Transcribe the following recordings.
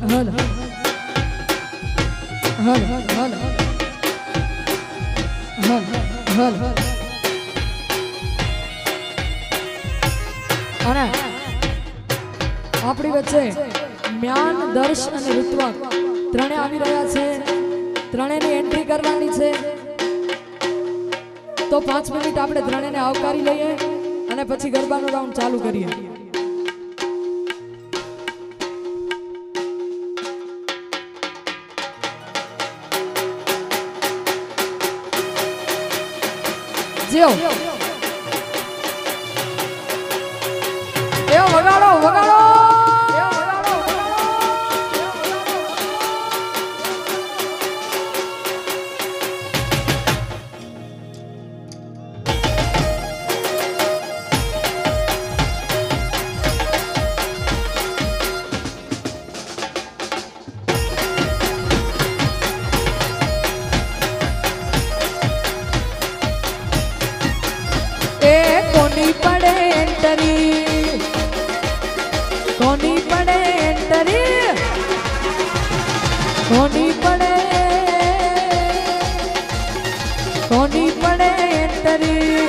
હલ હલ હલ હલ હલ અને આપણી વચ્ચે म्यान दर्श અને ઋત્વા ત્રણે આવી રહ્યા છે ત્રણેની એન્ટ્રી કરવાની છે તો 5 મિનિટ આપણે ત્રણેને આવકારી લઈએ અને પછી ગરબાનો રાઉન્ડ ચાલુ કરીએ જીઓ એ વગાડો વગાડો कोनी पड़े एंटरी कोनी पड़े एंटरी कोनी पड़े एंटरी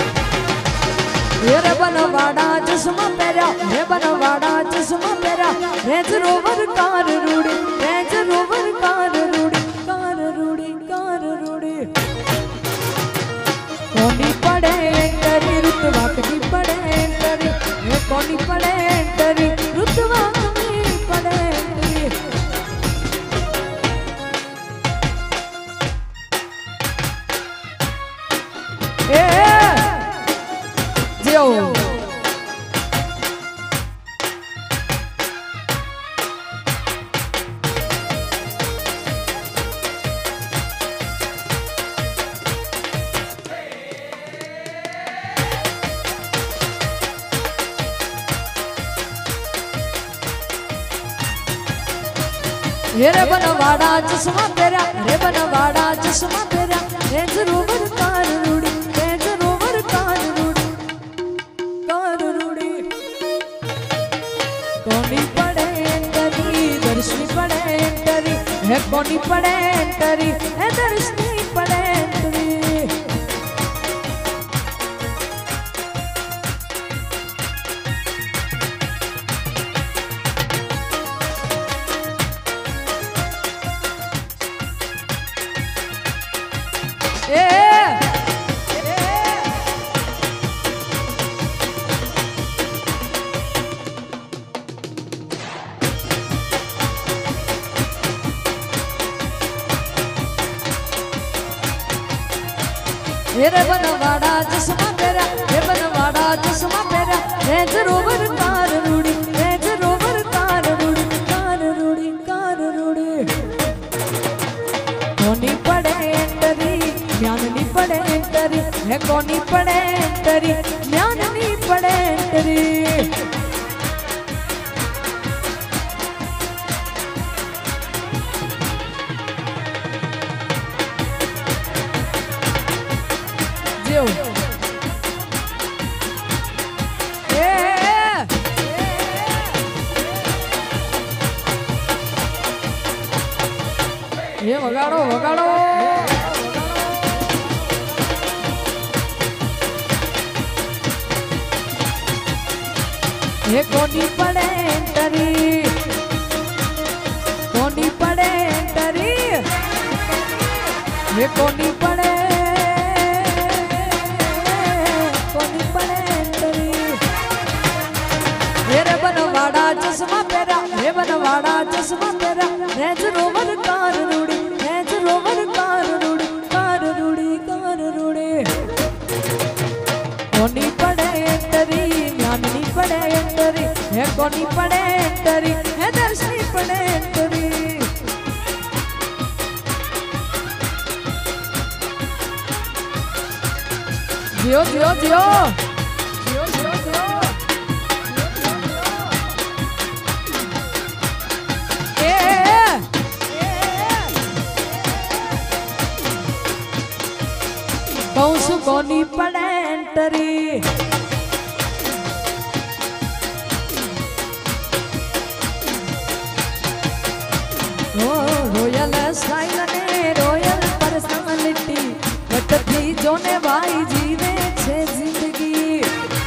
रे बनवाड़ा चश्मा पहरा रे बनवाड़ा चश्मा पहरा रेंज रोवर कार रूड़ी रेंज रोवर कार रूड़ी कार रूड़ी कार रूड़ी कोनी पड़े एंटरी रुतवा की पड़े एंटरी ये कोनी पड़े एंटरी रुतवा की पड़े एंटरी ए जियो रे बनवाड़ा चश्मा तेरा रे बनवाड़ा चश्मा तेरा रेंज रोवर कार रूड़ी रेंज रोवर कार रूड़ी कार रूड़ी कोनी पड़े एंटरी दर्शनी पड़े एंटरी है कोनी पड़े एंटरी है दर्शनी पड़े एंटरी रे बनवाड़ा चश्मा तेरा रे बनवाड़ा चश्मा तेरा रेंज रोवर कार रूड़ी रेंज रोवर कार रूड़ी कार रूड़ी कार रूड़ी कोनी पड़े एंटरी म्याननी पड़े एंटरी है कोनी पड़े एंटरी म्याननी पड़े एंटरी ये वगाड़ो वगाड़ो ये कोनी पड़े एंटरी कोनी पड़े एंटरी ये कोनी पड़े एंटरी ये रे बनवाड़ा चश्मा तेरा रे बनवाड़ा चश्मा तेरा रेंज रोवर कार रूड़ी रेंज रोवर कार रूड़ी कार रूड़ी कार रूड़ी कोनी पड़े एंटरी म्याननी पड़े एंटरी है कोनी पड़े एंटरी है दर्शनी पड़े एंटरी जियो जियो जियो जियो जियो जियो कौन कोनी पड़े एंटरी ઓ રોયલ સ્ટાઇલ ને રોયલ પર્સનાલિટી વટથી જોને ભાઈ જીવે છે જિંદગી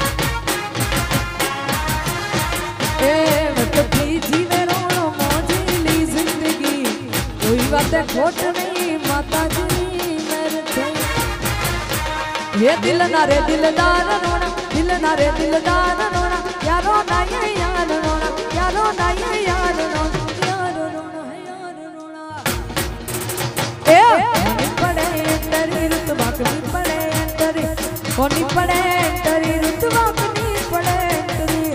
એ વટથી જીવે રોણો મોજીલી જિંદગી કોઈ વાતે ખોટ નહીં માતાજી મેર છે ये दिल ना रे दिलदार रोना दिल ना रे दिलदार रोना यारो ना ये यार रोना यारो ना ये यार रोना यारो रोना है यार रोना ए कोनी पड़े तेरी रुतबा कनी पड़े तेरी कोनी पड़े तेरी रुतबा कनी पड़े तेरी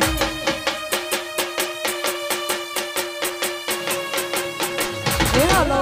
ए हालो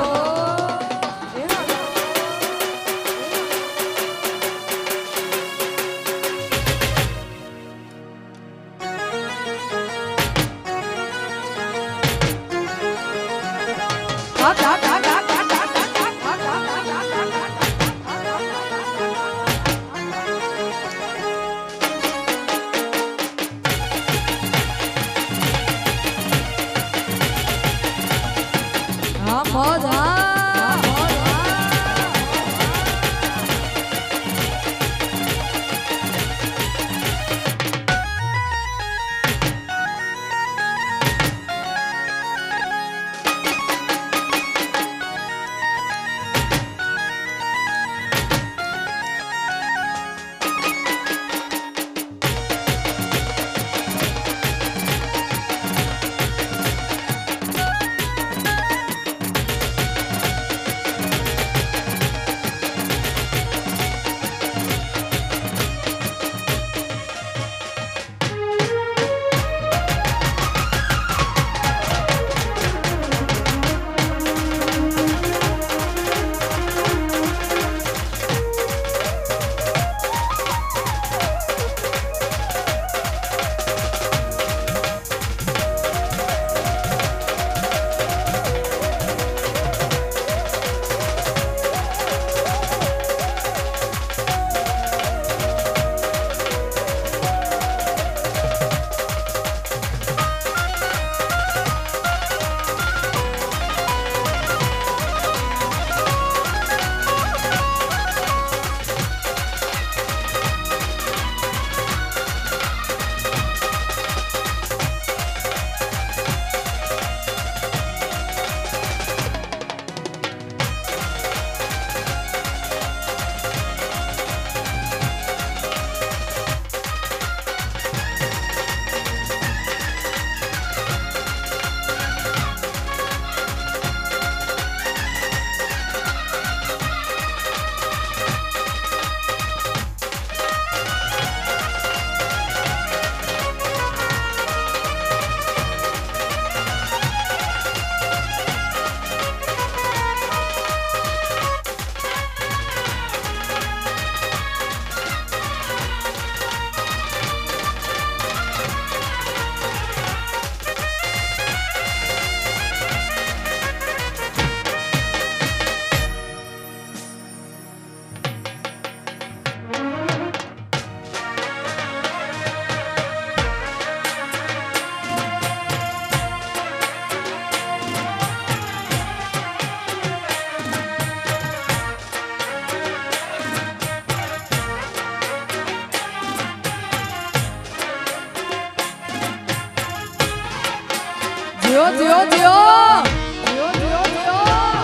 जियो जियो जियो जियो जियो जियो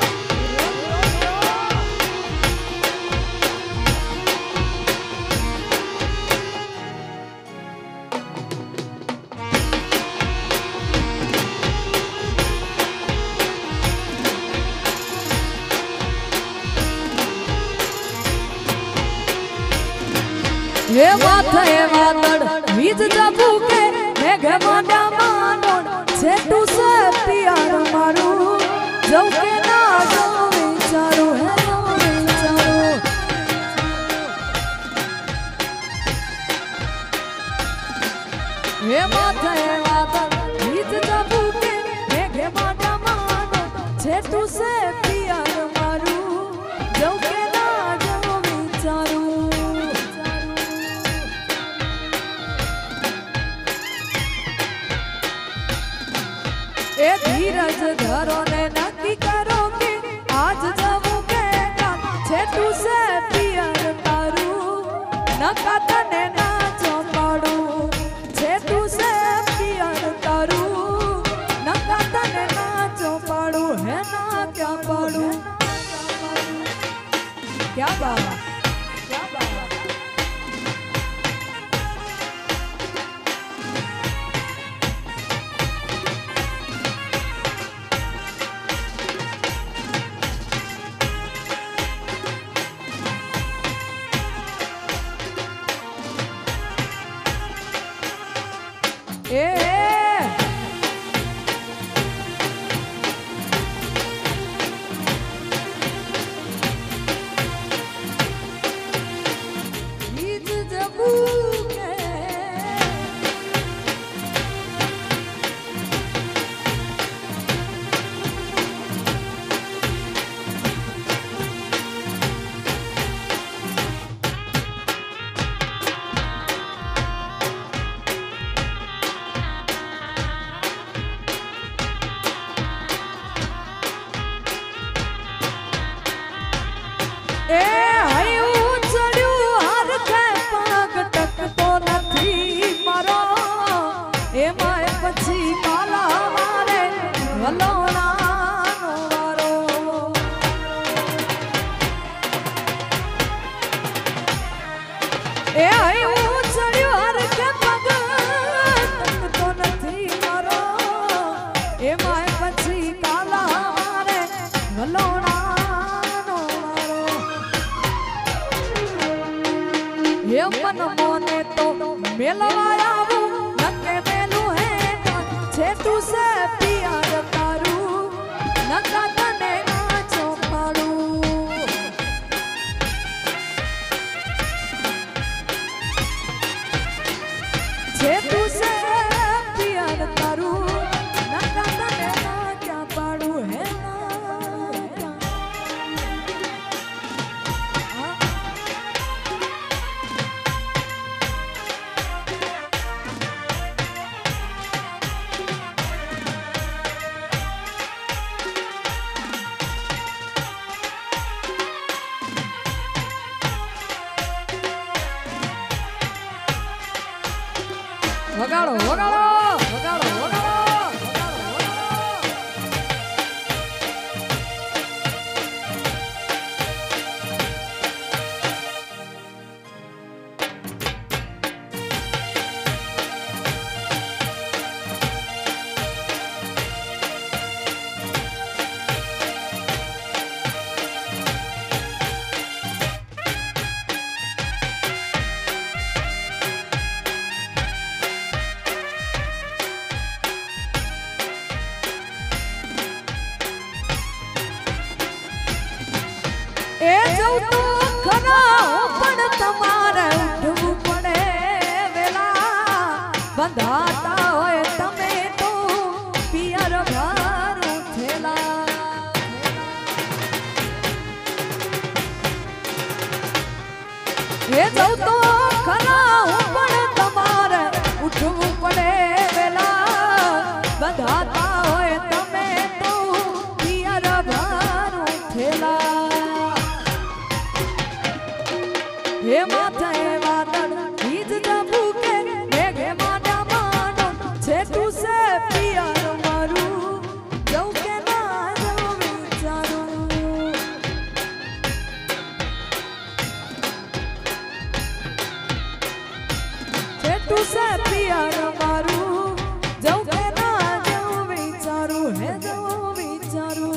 हे वादळ वीज जाबू के मेघ मांड्या मांडोण छेटू से प्यार मारू जव के ना जो विचारू है ना विचारू हे वादळ वीज जाबू के मेघ मांड्या मांडोण छेटू से प्यार मारू जव के ना जो विचारू ए धीरज धरो ने नक्की क्या पाड़ू क्या बात क्या बात मन मोने तो मिलवाया नके मेलू है छे तू से प्यार करू नका तने नाचो पाड़ू छे तू से प्यार करू नका तने नाचा पाड़ू है વગાડો વગાડો વગાડો વગાડો तो खरा पण तमारे उठવું પડે વેલા બંધાતા હોય તમે તો પિયર ભાર ઉઠેલા એ જઉં તો ખરા પણ તમારે ઉઠવું પડે વેલા બંધાતા હોય તમે તો પિયર ભાર ઉઠેલા हे माथा हे वादन ईद जबू के मेघे माडा मानो छे तू से प्यार मारू जाऊ के ना जाऊ विचारू छे तू से प्यार मारू जाऊ के ना जाऊ विचारू हे जाऊ विचारू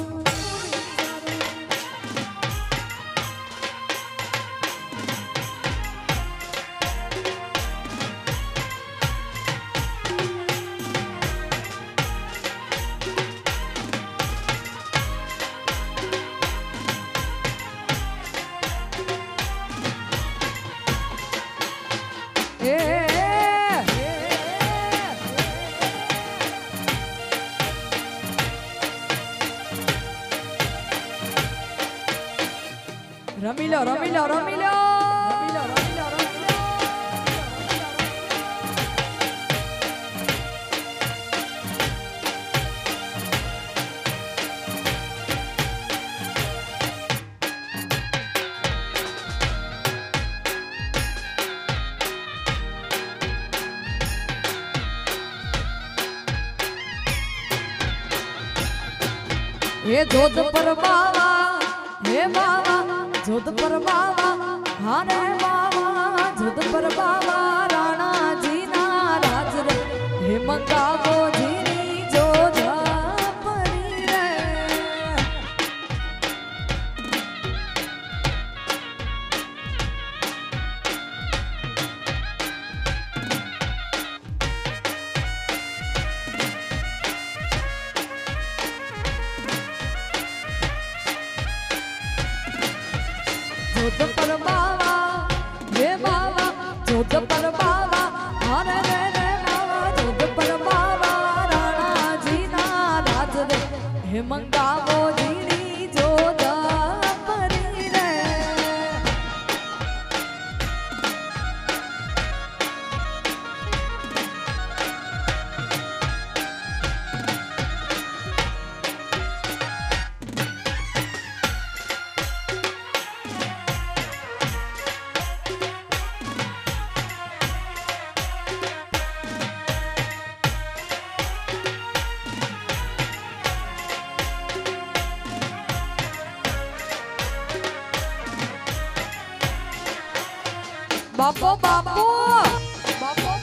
રમી લો રમી લો રમી લો ये जोध पर बाबा हे बाबा जोध पर बाबा हारे बाबा जोध पर बाबा राणा जी ना राज रे हे मंगावो जी जोध परी रे जोध पर बाबा हे बाबा जोध पर बाबा हरे रे बाबा जोध पर बाबा राणा जी ना राज रे हे मंगावो जी जोध परी रे बापो बापो बापो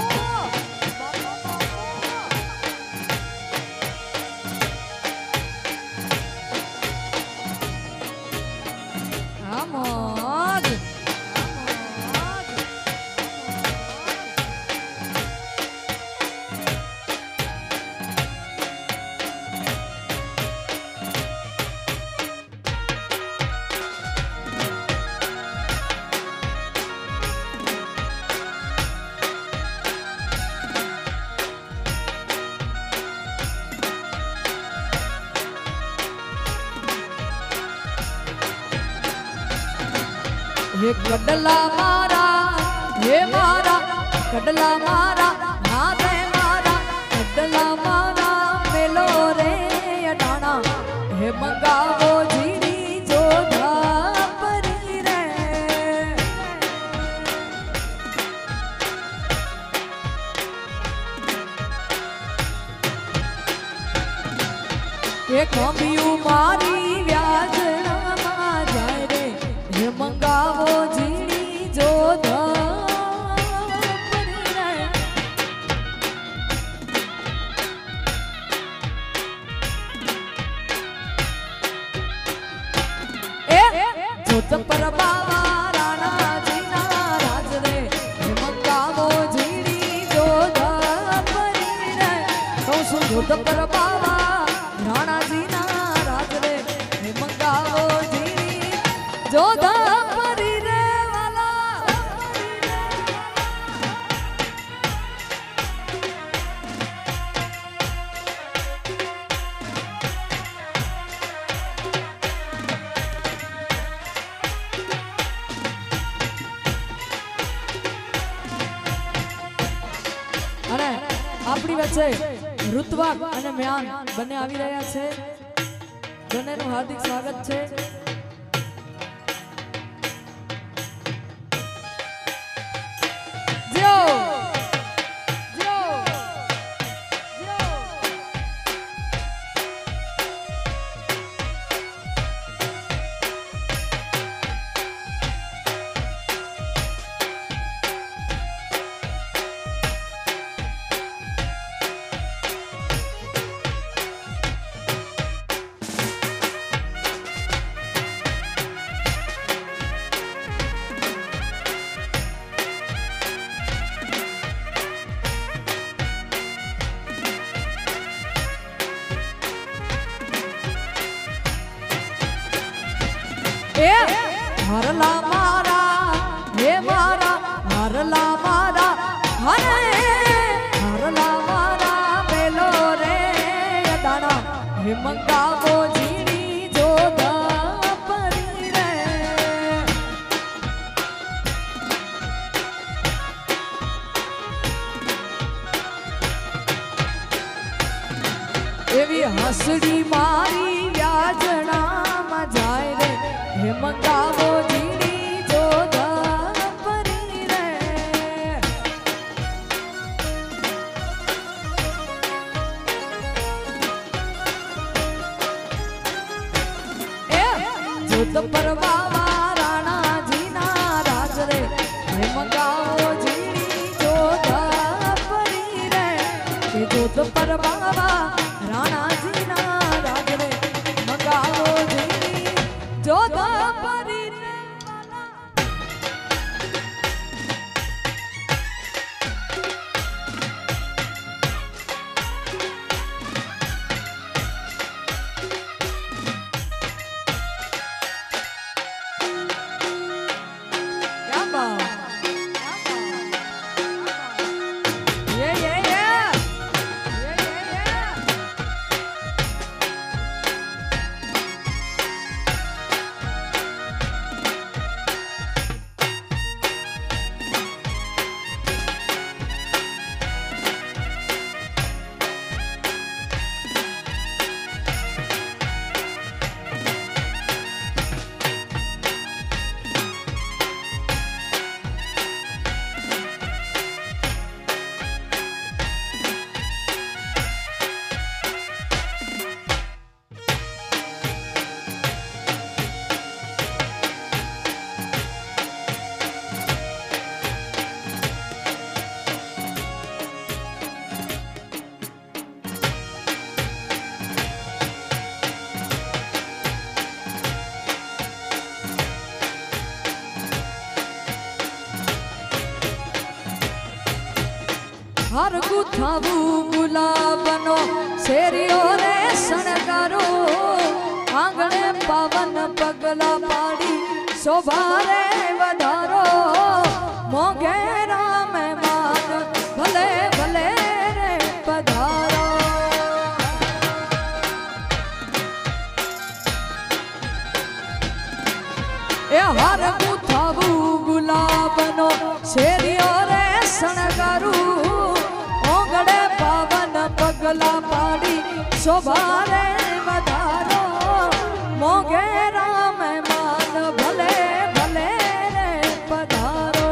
बापो हे कडला मारा हे मारा कडला मारा नादे मारा कडला मारा मेलो रे अडाना हे मंगावो जीनी जोधा परी रे ये कमियो मारी व्याजना मा जाय रे हे मंगावो जीनी जोधा परी रे जोध पर बाबा राणा जी ना राज रे हे मंगावो जीनी जोधा परी रे कहूं छुं जोध पर बाबा राणा जी ना राज रे हे मंगावो जीनी जोधा परी रे वाला अरे આપણી વચ્ચે ઋત્વા અને મ્યાન બંને આવી રહ્યા છે બંનેનું હાર્દિક સ્વાગત છે જો જો જો हरला मारा हे मारा हरला मारा हरे हरला मारा मेलो रे दाना हे मंगावो जीनी जोधा परी रे एवी हसड़ी मारी व्याजना मा जाय रे हे मंगावो जीनी जोधा परी रे परवावा राणा जी ना राज रे मंगाओ जीनी जोत परी रे के जोत परवावा राणा जी ना राज रे मंगाओ जीनी जोत परी रे हर गुथावू गुलाबनो शेरियो रे सणगारो आंगणे पावन पगला पाड़ी शोभा रे वधारो मोगेरा में मान भले भले रे पधारो ए हर गुथावू गुलाबनो शेरियो रे सणगारू पावन पगला पाड़ी शोभा रे वधारो मोगेरा में मान भले भले रे पधारो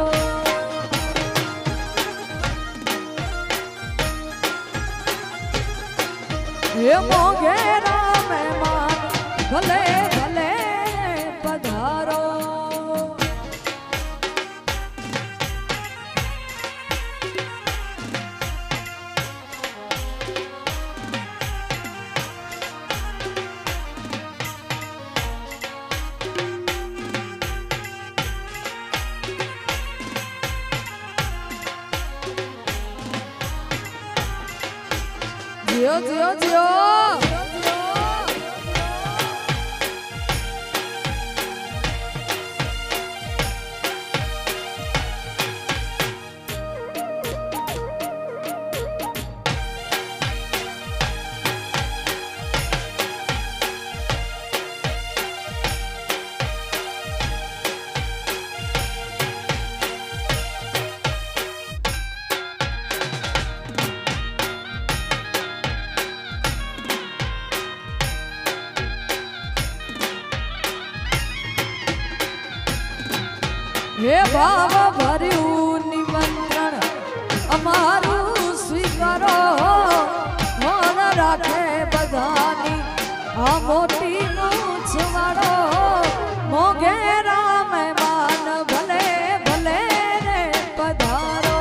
ये मोगेरा में मान भले भले रे पधारो जियो जियो जियो हे भाव भर्यू निमंत्रण अमारू स्वीकारो मन राखे बधानी आ मोटी मूछ वारो मोगेरा में मान भले भले रे पधारो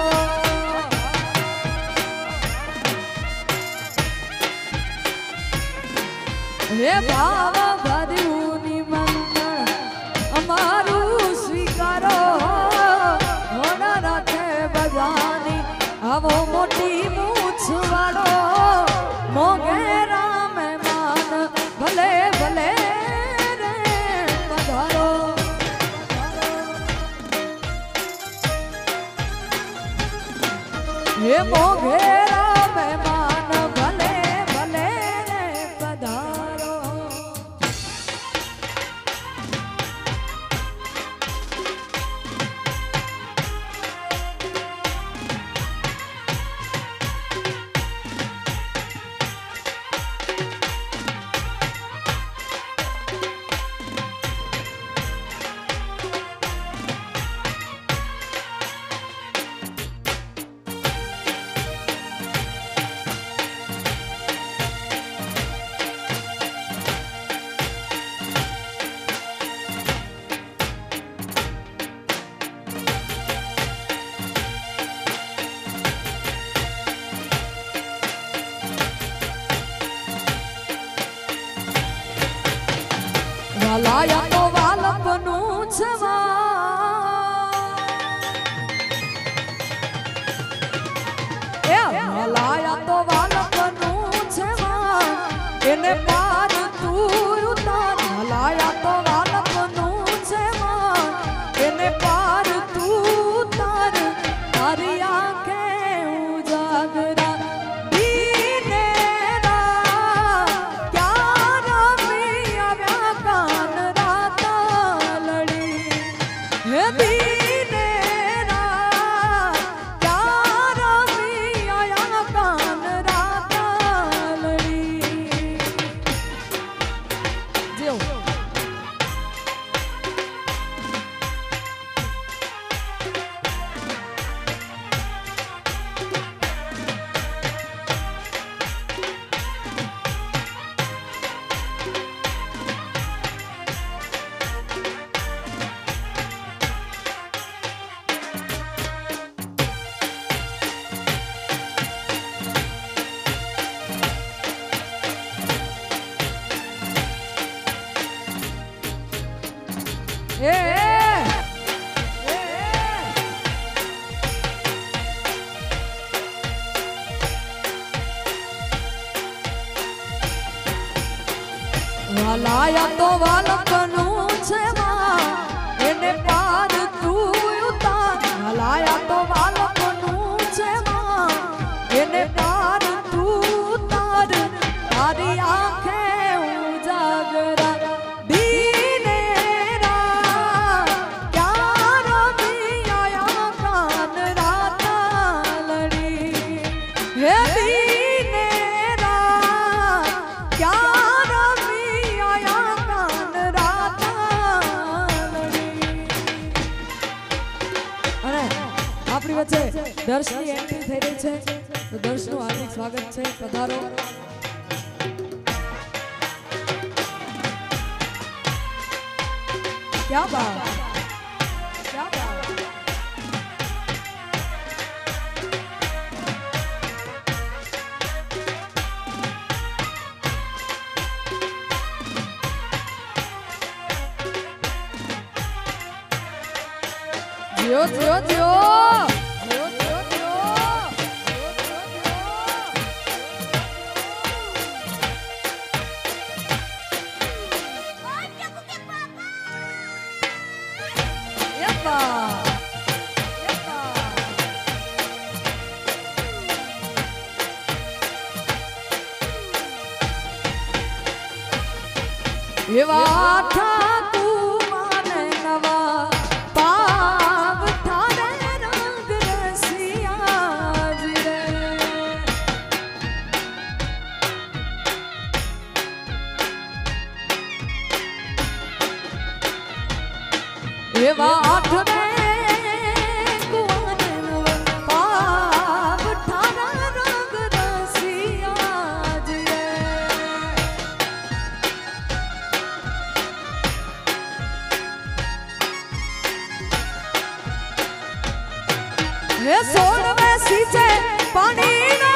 हे भाव भर्यू निमंत्रण अमारू आवो मोटी मूछ वालो मोगेरा में मान भले भले रे पधारो ये मोगेरा में मान भले भले रे पधारो લાયા તો વાલપનું છવા એ લાયા તો વાલપનું છવા એને પાર તું ઉતાર લાયા તો વાલપનું છવા એને પાર તું ઉતાર તારી આંખે ઉજાગરા લાયા તો વાલપનું છવા એને પાર તું ઉતાર લાયા તો વાલપનું છવા એને પાર તું ઉતાર તારી આંખે ઉજાગરા દર્શની એન્ટ્રી થઈ રહી છે તો દર્શનું હાર્દિક સ્વાગત છે પધારો ક્યા બાત ક્યા બાત જીઓ જીઓ જીઓ એવા ઠાકુર માને નવા પાવ થારે રંગ રસિયા રે એવા આઠ સોળવે સીચે પાણી